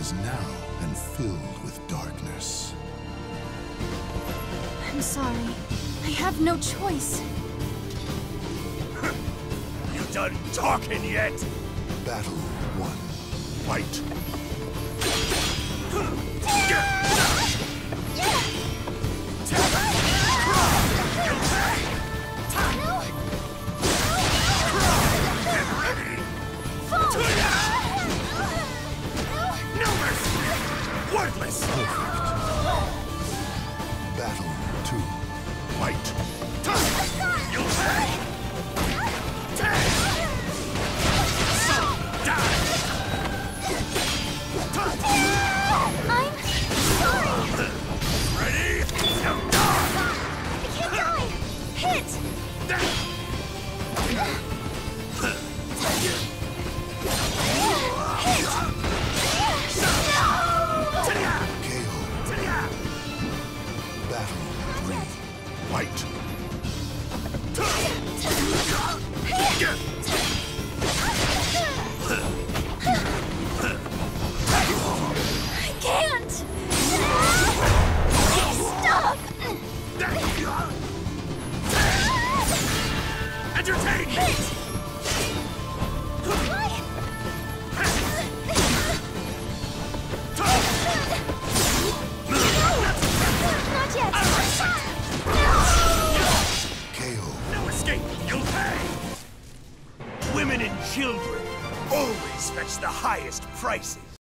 is narrow and filled with darkness. I'm sorry. I have no choice. You done talking yet? Battle 1. Fight! Worthless! Battle 2. Fight! You'll pay! I'm sorry. Ready? Now I can't die. Hit. KO. Battle 3. Fight! I can't. Stop. Entertain! Hit. Not yet. KO. No escape! You'll pay! Women and children always fetch the highest prices.